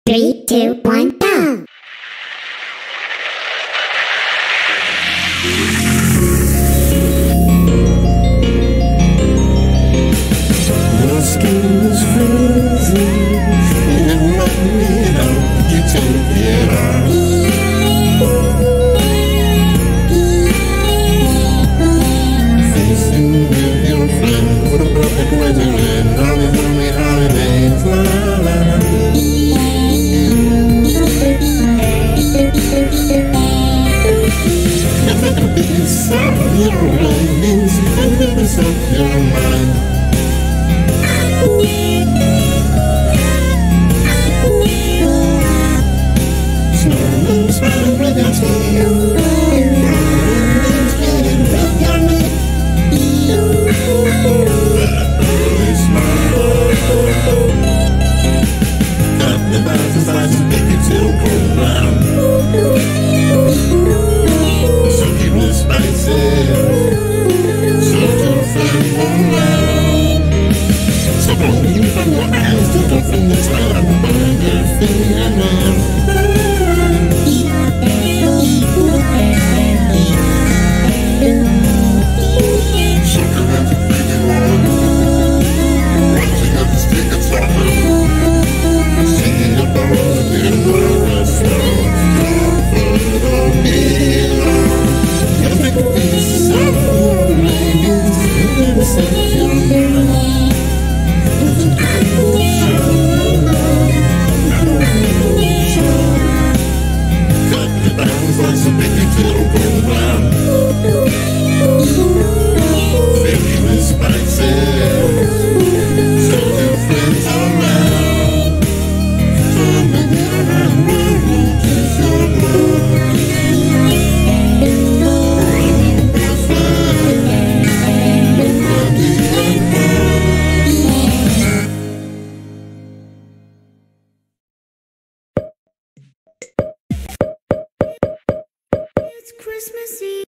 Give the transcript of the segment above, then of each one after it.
3, 2, 1, go! Your skin is freezing, and when you take it off. Facing with your friend, what a perfect weather and all the homemade holidays, la la la. Nothing could be inside your rainings, and never set your mind. Snowman's smiling with your tail. It's getting with your knee. Early smile. Cut the bars and slices, make it till cold brown. So keep it spicy. So to feel around. So don't you from your eyes, take it from the top, burn your finger now. Christmas Eve.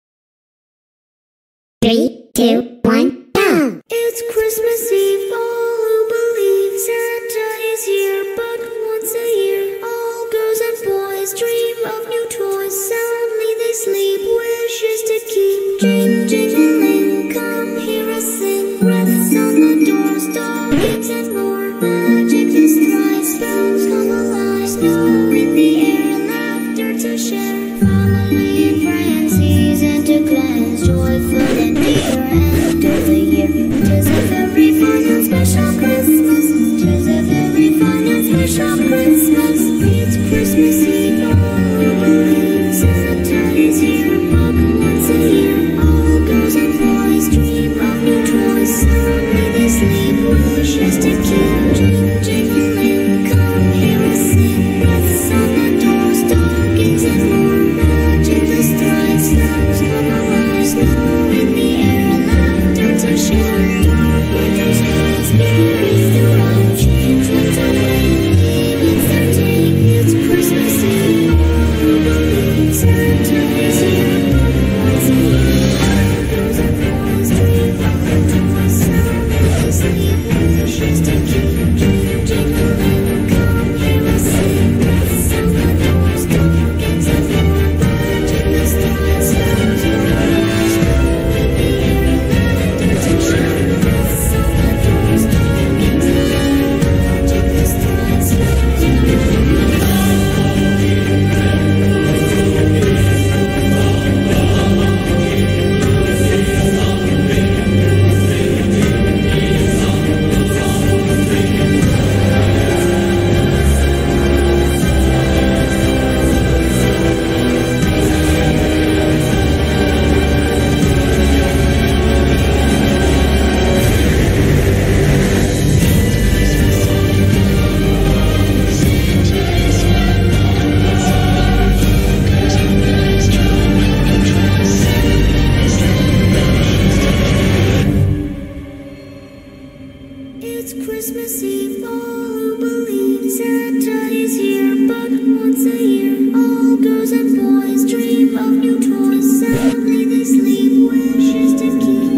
3, 2, 1, go! It's Christmas Eve. All who believe Santa is here, but once a year, all girls and boys dream of new toys. Soundly they sleep, wishes to keep. Jing, jingling, come hear us sing. Breaths on the doors, stockings and more. Magic is thrice, spells come alive. Snow in the air, laughter to share. Family and friends, season to cleanse. Joyful and dear end of the year. 'Tis a very fine and special Christmas. 'Tis a very fine and special Christmas. It's Christmas Eve. All who believe Santa is here, but once a year, all girls and boys dream of new toys. Soundly they sleep, wishes to keep. Jing, jingling, come hear us sing. Breaths on the doors, stockings and more. Magic is thrice, spells come alive. Snow in the air, laughter to share. Dark winter skies, berries throughout. Change went away, leaving their take. It's Christmas Eve. All who believe Santa is here, but once a year, all girls and boys dream of new toys. Soundly they sleep, wishes to keep. Jing, jingling, come hear us sing. Breaths on the doors, stockings and more. Magic is thrice, spells come alive. Snow in the air, laughter to share. Breaths on the doors, stockings and more. Magic is thrice, spells come alive. It's Christmas Eve. All who believe Santa is here, but once a year, all girls and boys dream of new toys. Soundly they sleep, wishes to keep.